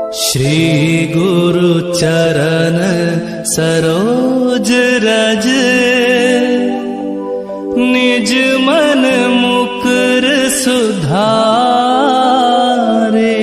श्री गुरु चरण सरोज रज, निज मन मुकुर सुधारे।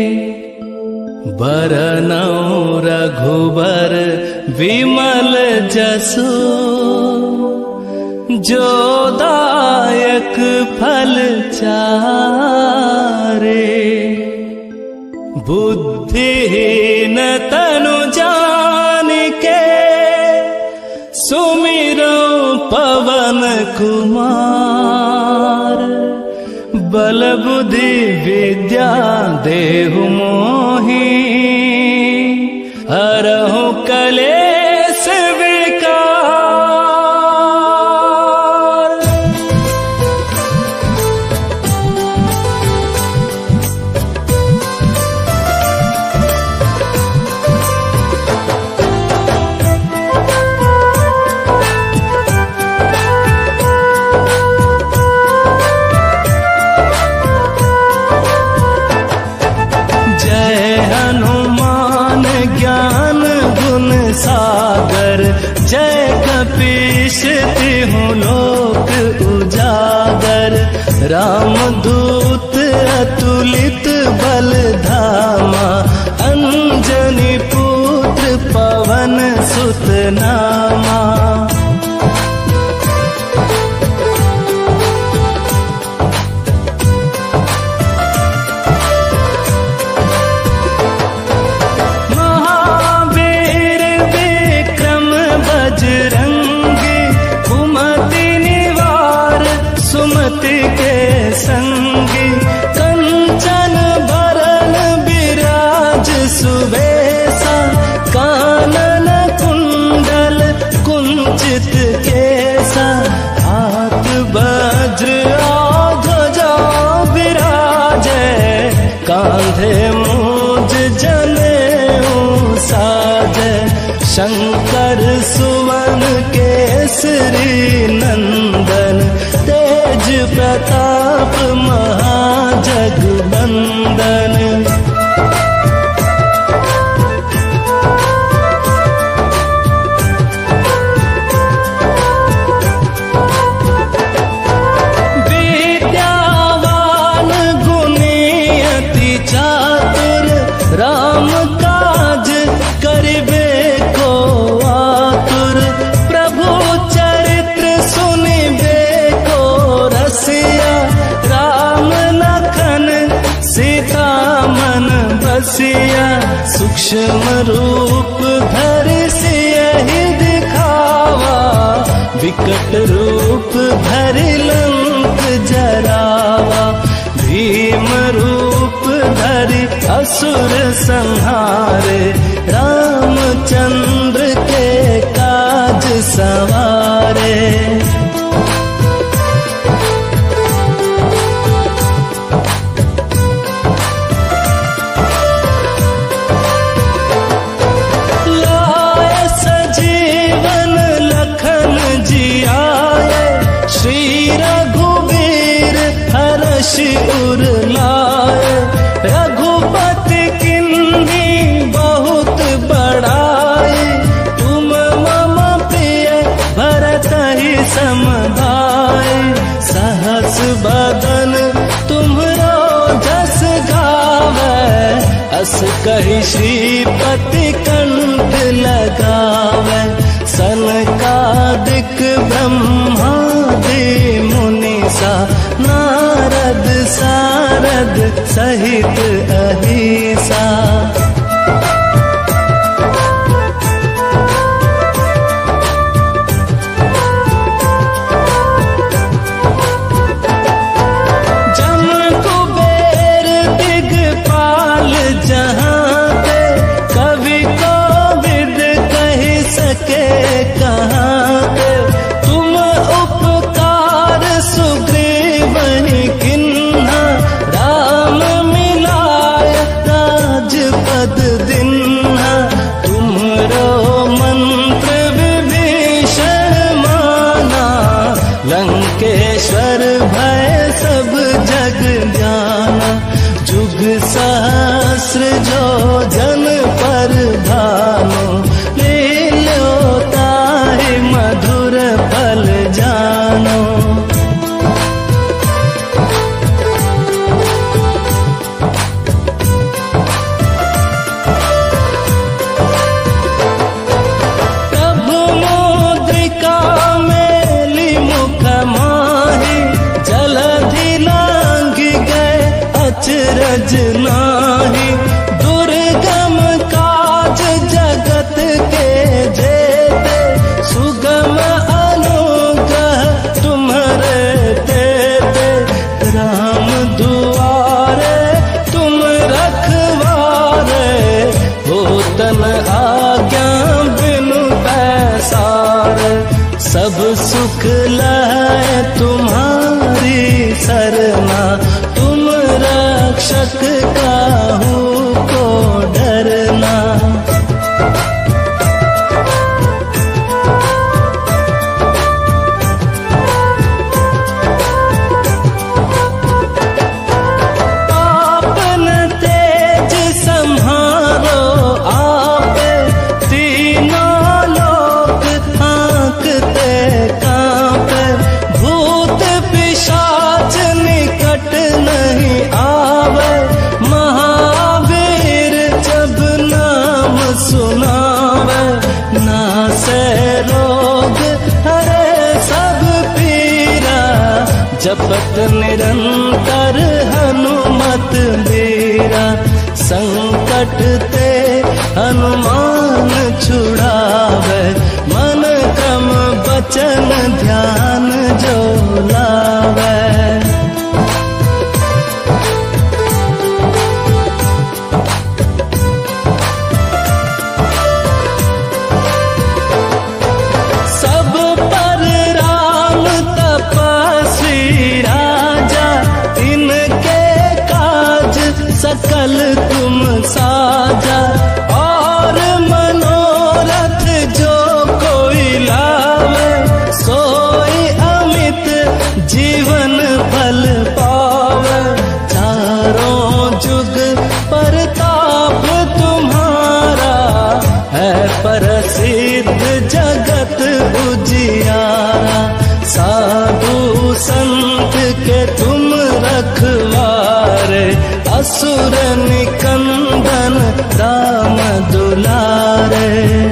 बरनौ रघुबर विमल जसु, जो दायक फल चारे। बुद्धिहीन तनु जानिके, सुमिरो पवन कुमार। बल बुद्धि विद्या देहु मोहि, हरहु कलेश विकार। सागर जय कपीश तिहु लोक उजागर। रामदूत अतुलित बल धामा, अंजनी पुत्र पवन सुत नामा। के संगी कंचन भरन विराज सुबेसा। कानन कुंडल कुंचित केसा, हाथ वज्र ध्वजा विराजे। कांधे मूज जनेऊ साजे, शंकर सुवन केसरी नंदन। तेज प्रताप महाजगबंदन। विद्यावान गुणी अति चातुर, राम काज करिबे को आतुर। प्रभु चरित्र सुनिबे को रसिया, राम लखन सीता मन बसिया। सूक्ष्म रूप धरि सियहि दिखावा, विकट रूप धरि लंक जरावा। भीम रूप धरि असुर संहारे, रामचंद्र के काज सवारे। उर लाए, रघुपति किन्हीं बहुत बड़ाई। तुम मम प्रिय भरत ही समभाई। सहस बदन तुम्हरो जस गावे, अस कहि श्रीपति कंठ लगावे। सनकादिक ब्रह्मादि मुनीसा, नारद सारद सहित अहिसा। जम कुबेर दिगपाल जहाँ ते, कवि कोविद कहि सके कहाँ ते। तुम उपकार सुग्रीव किन्हा, राम मिलाय धीरज नाही, दुर्गम काज जगत के जेते, सुगम अनुग्रह तुम्हारे देते। राम दुआरे तुम रखवारे, होतन आज्ञा बिनु पैसारे। सब सुख लहै तुम्हारी सरना, तुम रक्षक काहू को डरना। आपन तेज संहारो आप, तीनों लोक हाँकते कांपे। भूत पिशाच निकट नहीं आवे, महावीर जब नाम सुनावे। नासे रोग हरे सब पीरा, जपत निरंतर हनुमत बीरा। संकट ते हनुमान छुड़ावे, मन क्रम वचन ध्यान जो लावे। सब पर राम तपस्वी राजा, इनके काज सकल तुम साजा। और मनोरथ जो कोई लावे, सोई अमित जीवन फल पावे। चारों जुग परताप तुम्हारा, है प्रसिद्ध जगत उजियारा। साधु संत के तुम रखवारे, असुर निकंदन राम दुलारे।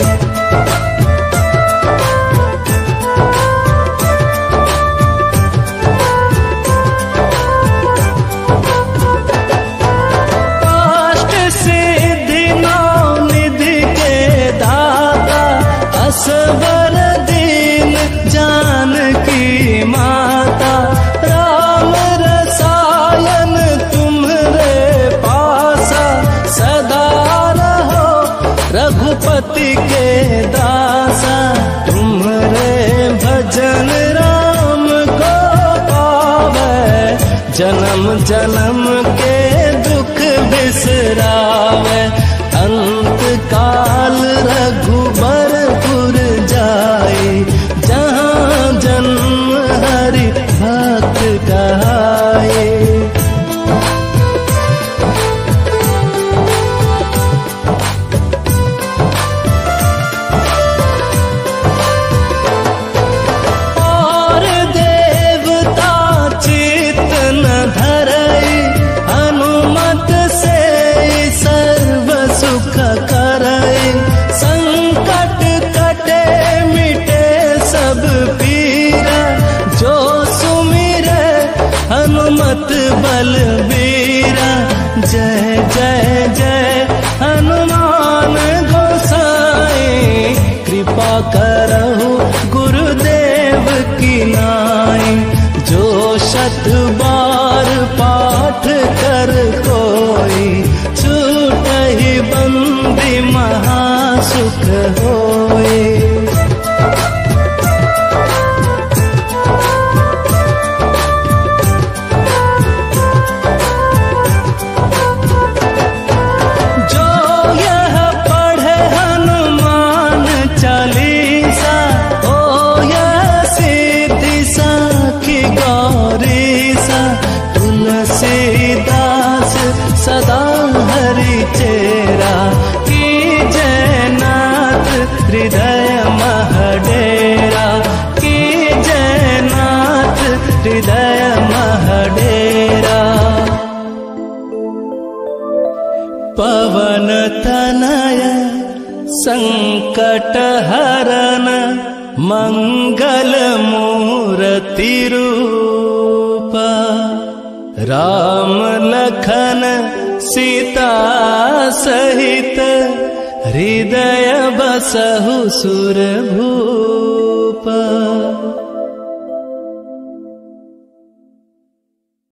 अष्ट सिद्धि नौ निधि के दाता, असवर दीन जानकी माता। राम रसायन तुम्हारे पासा, सदा रहो रघुपति के दासा। तुम्हारे भजन राम को पावे, जन्म जन्म के दुख बिसरावे। अंत काल रघुबरपुर जाए, जहाँ जन्म हरि भक्त कहाए। और देवता चित्त न धरई, हनुमत से सर्व सुख करई। संकट कटे मिटे सब पीरा, जो सुमिरे हनुमत बलबीरा। जय जय जय हनुमान गोसाई, कृपा करहु गुरुदेव की नाई। जो शत बार पाठ कर कोई, छूटहि बंदी महासुख होई। जो यह पढ़े हनुमान चालीसा, ओ यह सिद्धि साखी गौरीसा। तुलसीदास सदा हरि चेरा, की जयनाथ हृदय महडेरा। की जयनाथ हृदय महडेरा। पवन तनय संकट हरन, मंगल मूर्ति रूप। राम लखन सीता सहित हृदय बसहु सुरभूमि।